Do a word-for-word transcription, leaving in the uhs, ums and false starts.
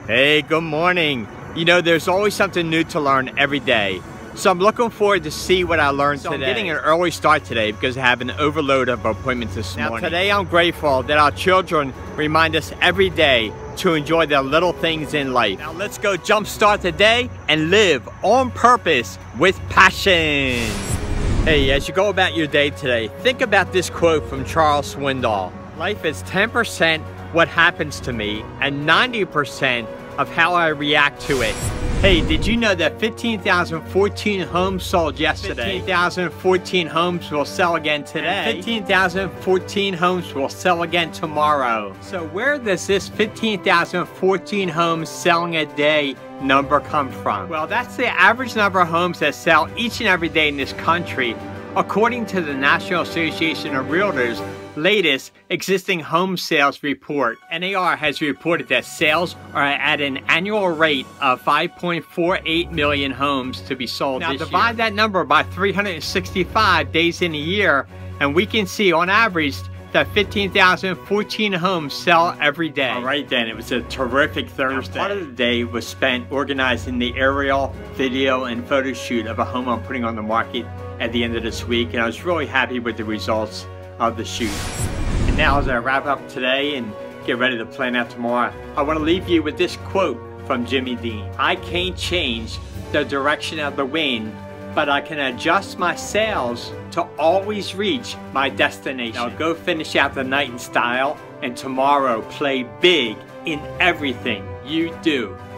Hey, good morning. You know, there's always something new to learn every day. So I'm looking forward to see what I learned so today. I'm getting an early start today because I have an overload of appointments this now, morning. Today I'm grateful that our children remind us every day to enjoy the little things in life. Now let's go jumpstart the day and live on purpose with passion. Hey, as you go about your day today, think about this quote from Charles Swindoll. Life is ten percent what happens to me and ninety percent of how I react to it. Hey, did you know that fifteen thousand fourteen homes sold yesterday? fifteen thousand fourteen homes will sell again today. fifteen thousand fourteen homes will sell again tomorrow. So where does this fifteen thousand fourteen homes selling a day number come from? Well, that's the average number of homes that sell each and every day in this country, according to the National Association of Realtors' latest existing home sales report. N A R has reported that sales are at an annual rate of five point four eight million homes to be sold now this year. Now divide that number by three hundred sixty-five days in a year, and we can see on average that fifteen thousand fourteen homes sell every day. All right then, it was a terrific Thursday. Now, part of the day was spent organizing the aerial, video, and photo shoot of a home I'm putting on the market at the end of this week, and I was really happy with the results of the shoot. And now as I wrap up today and get ready to plan out tomorrow, I want to leave you with this quote from Jimmy Dean. I can't change the direction of the wind, but I can adjust my sails to always reach my destination. Now go finish out the night in style, and tomorrow play big in everything you do.